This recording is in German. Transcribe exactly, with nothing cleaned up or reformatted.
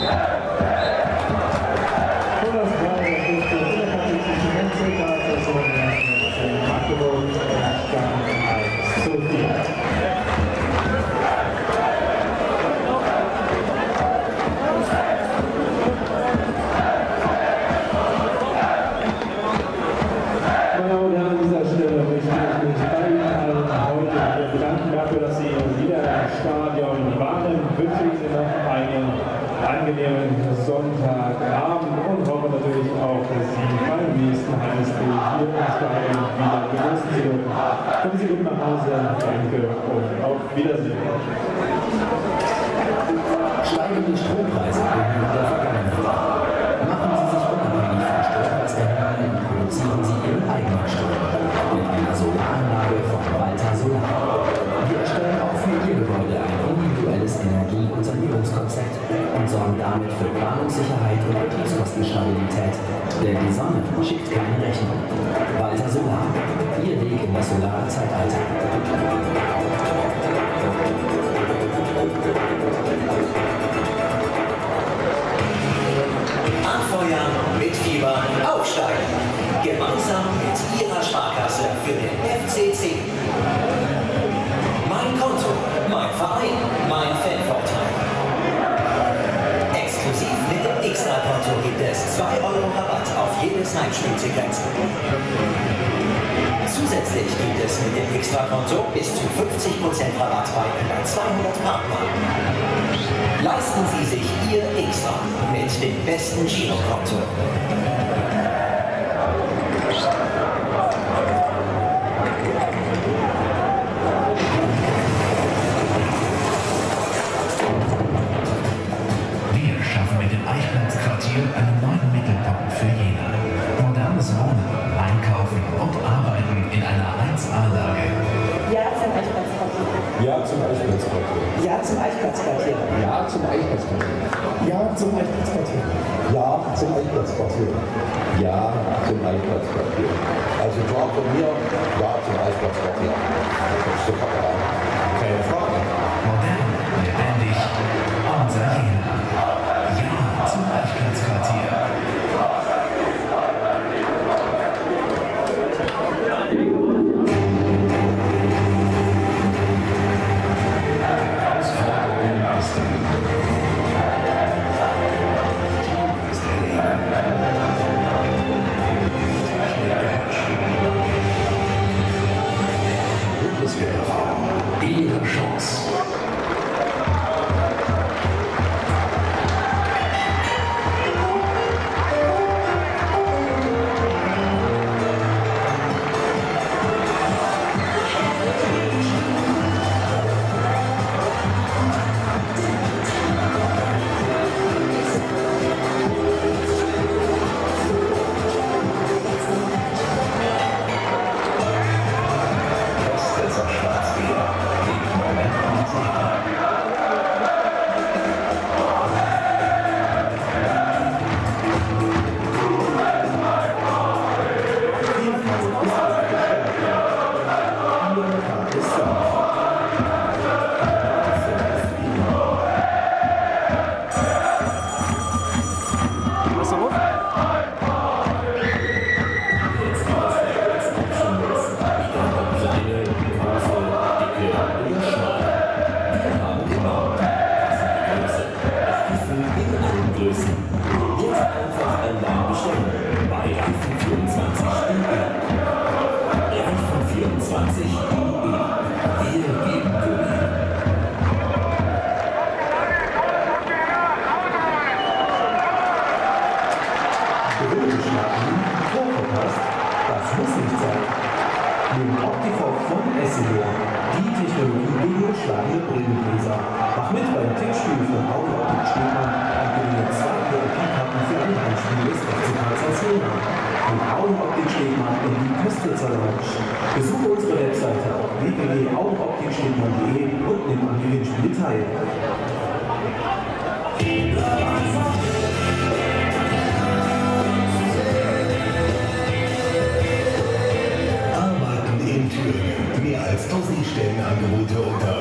Sonntagabend und hoffe natürlich auch, dass Sie beim nächsten Heimspiel hier im Stadion wieder begrüßen zu dürfen. Kommen Sie gut nach Hause, danke und auf Wiedersehen. Steigende Strompreise in der Vergangenheit. Machen Sie sich unabhängig vom Strompreisverhältnis und produzieren Sie Ihren eigenen Strom mit einer Solaranlage von Walter Solar. Wir erstellen auch für Ihr Gebäude ein individuelles Energie- und Sanierungskonzept und sorgen damit für Planungssicherheit und Betriebskostenstabilität. Denn die Sonne schickt keine Rechnung. Walter Solar, Ihr Weg in das solare Zeitalter. Anfeuern, mitfiebern, aufsteigen. Gemeinsam mit Ihrer Sparkasse für den F C C. Mein Konto, mein Verein, mein Fanvorteil. Exklusiv mit dem Extra-Konto gibt es zwei Euro Rabatt auf jedes Heimspielticket. Zusätzlich gibt es mit dem Extra-Konto bis zu fünfzig Prozent Rabatt bei über zweihundert Partnern. Leisten Sie sich Ihr Extra mit dem besten Girokonto. Wir schaffen mit dem Eichplatzquartier einen neuen Mittelpunkt für Jena. Modernes Wohnen, Einkaufen und Arbeiten in einer eins A-Lage. Ja zum Eichplatzquartier. Ja zum Eichplatzquartier. Ja zum Eichplatzquartier. Ja zum Eichplatzquartier. Ja zum Eichplatzquartier. Ja zum Eichplatzquartier. Ja zum Eichplatzquartier. Also klar von mir, ja zum Eichplatzquartier. Super, ja. Keine Frage. Modern, lebendig, unser Jena. Ja zum Eichplatzquartier. Ihre Chance. Besuche unsere Webseite auf w w w punkt augenoptikstemann punkt de und nimm am Gewinnspiel teil. Arbeiten in Thüringen. Mehr als tausend Stellenangebote unter